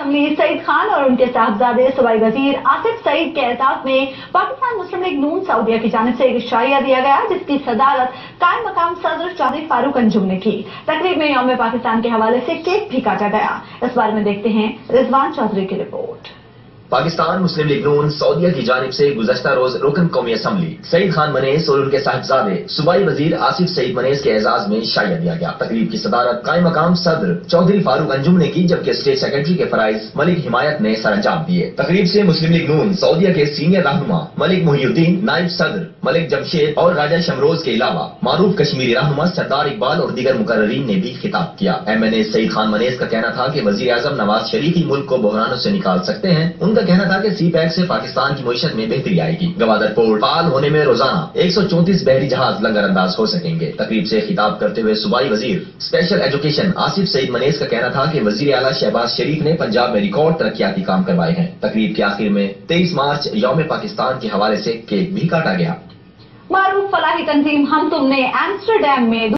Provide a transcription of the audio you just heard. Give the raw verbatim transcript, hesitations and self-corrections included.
Assembly Saeed Khan और उनके साहबजादे सूबाई वजीर आसिफ सईद के एजाज में पाकिस्तान मुस्लिम लीग नून सऊदिया की जानिब से एक इशाइया दिया गया, जिसकी सदारत कायम मकाम सदर चौधरी फारूक अंजुम ने की। तकरीब में यौम पाकिस्तान के हवाले से केक भी काटा गया। इस बारे में देखते हैं रिजवान चौधरी की रिपोर्ट। पाकिस्तान मुस्लिम लीग नून सऊदिया की जानिब से गुज़श्ता रोज रुकन कौमी असम्बली सईद खान मनेस और उनके साहिबजादे सूबाई वजीर आसिफ सईद मनेस के एजाज में शाया दिया गया। तकरीब की सदारत कायम मकाम सदर चौधरी फारूक अंजुम ने की, जबकि स्टेट सेक्रेटरी के फराइज मलिक हिमायत ने सर अंजाम दिए। तकरीब से मुस्लिम लीग नून सऊदिया के सीनियर रहनुमा मलिक मुहिउद्दीन, नायब सदर मलिक जमशेद और राजा शमरोज के अलावा मारूफ कश्मीरी रहनुमा सरदार इकबाल और दीगर मुकर्ररीन ने भी खिताब किया। M N A Saeed Khan मनेस का कहना था कि वजीर आजम नवाज शरीफ ही मुल्क को बहरानों से निकाल सकते हैं। उनका कहना था कि सी पैक से पाकिस्तान की मईशत में बेहतरी आएगी। गवादर पोर्ट फाल होने में रोजाना एक सौ चौंतीस बहरी जहाज लंगर अंदाज हो सकेंगे। तकरीब से खिताब करते हुए सूबाई वजीर स्पेशल एजुकेशन आसिफ सईद मनेस का कहना था कि वजीर आला शहबाज शरीफ ने पंजाब में रिकॉर्ड तरक्याती काम करवाए हैं। तकरीब के आखिर में तेईस मार्च यौम पाकिस्तान के हवाले से केक भी काटा गया। मारूफ फलाही तंजीम हम तुमने एम्स्टरडैम में